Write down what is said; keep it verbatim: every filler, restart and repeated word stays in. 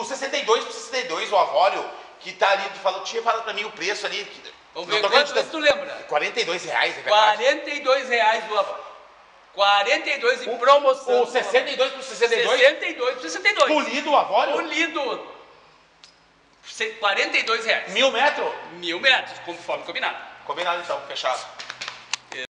sessenta e dois por sessenta e dois, o Avório, que tá ali, tu falou, tinha falado pra mim o preço ali. Que, vamos ver quanto que tu lembra. quarenta e dois reais, é verdade? quarenta e dois reais do Avório. quarenta e dois em promoção. O sessenta e dois por sessenta e dois? sessenta e dois por sessenta e dois. Polido o Avório? Polido. quarenta e dois reais. Mil metros? Mil metros, conforme combinado. Combinado então, fechado.